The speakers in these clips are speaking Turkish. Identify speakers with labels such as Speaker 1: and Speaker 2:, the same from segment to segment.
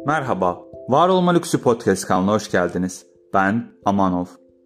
Speaker 1: Merhaba, Var Olma Lüksü Podcast kanalına hoş geldiniz. Ben Amanov.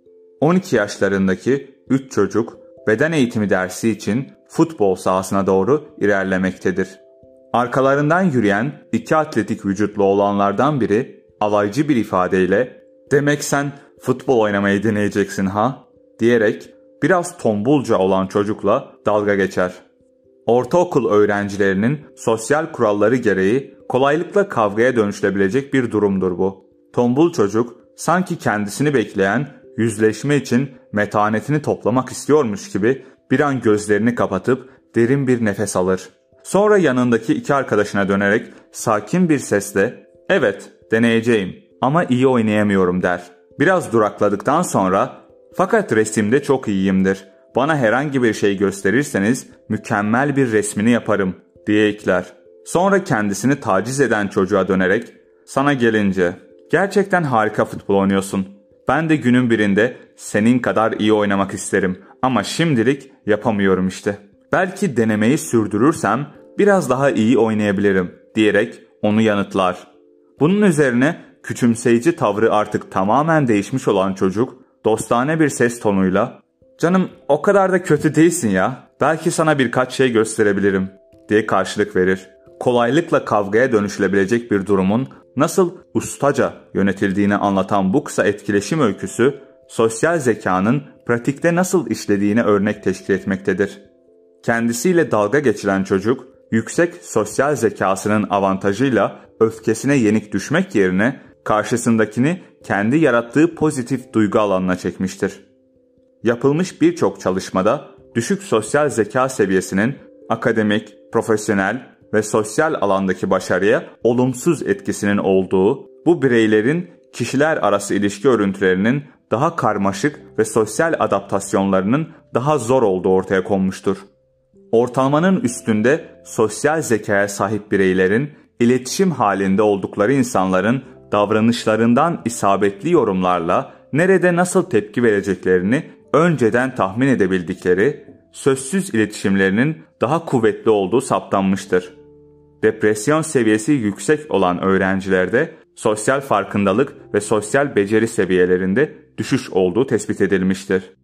Speaker 1: 12 yaşlarındaki 3 çocuk beden eğitimi dersi için futbol sahasına doğru ilerlemektedir. Arkalarından yürüyen 2 atletik vücutlu olanlardan biri alaycı bir ifadeyle "Demek sen futbol oynamayı deneyeceksin ha?" diyerek biraz tombulca olan çocukla dalga geçer. Ortaokul öğrencilerinin sosyal kuralları gereği kolaylıkla kavgaya dönüşebilecek bir durumdur bu. Tombul çocuk sanki kendisini bekleyen yüzleşme için metanetini toplamak istiyormuş gibi bir an gözlerini kapatıp derin bir nefes alır. Sonra yanındaki 2 arkadaşına dönerek sakin bir sesle "Evet, deneyeceğim ama iyi oynayamıyorum." der. Biraz durakladıktan sonra "Fakat resimde çok iyiyimdir. Bana herhangi bir şey gösterirseniz mükemmel bir resmini yaparım." diye ekler. Sonra kendisini taciz eden çocuğa dönerek "Sana gelince gerçekten harika futbol oynuyorsun. Ben de günün birinde senin kadar iyi oynamak isterim ama şimdilik yapamıyorum işte. Belki denemeyi sürdürürsem biraz daha iyi oynayabilirim." diyerek onu yanıtlar. Bunun üzerine küçümseyici tavrı artık tamamen değişmiş olan çocuk dostane bir ses tonuyla "Canım, o kadar da kötü değilsin ya. Belki sana birkaç şey gösterebilirim." diye karşılık verir. Kolaylıkla kavgaya dönüşülebilecek bir durumun nasıl ustaca yönetildiğini anlatan bu kısa etkileşim öyküsü, sosyal zekanın pratikte nasıl işlediğine örnek teşkil etmektedir. Kendisiyle dalga geçilen çocuk, yüksek sosyal zekasının avantajıyla öfkesine yenik düşmek yerine karşısındakini kendi yarattığı pozitif duygu alanına çekmiştir. Yapılmış birçok çalışmada düşük sosyal zeka seviyesinin akademik, profesyonel ve sosyal alandaki başarıya olumsuz etkisinin olduğu, bu bireylerin kişiler arası ilişki örüntülerinin daha karmaşık ve sosyal adaptasyonlarının daha zor olduğu ortaya konmuştur. Ortalamanın üstünde sosyal zekaya sahip bireylerin iletişim halinde oldukları insanların davranışlarından isabetli yorumlarla nerede nasıl tepki vereceklerini önceden tahmin edebildikleri, sözsüz iletişimlerinin daha kuvvetli olduğu saptanmıştır. Depresyon seviyesi yüksek olan öğrencilerde sosyal farkındalık ve sosyal beceri seviyelerinde düşüş olduğu tespit edilmiştir.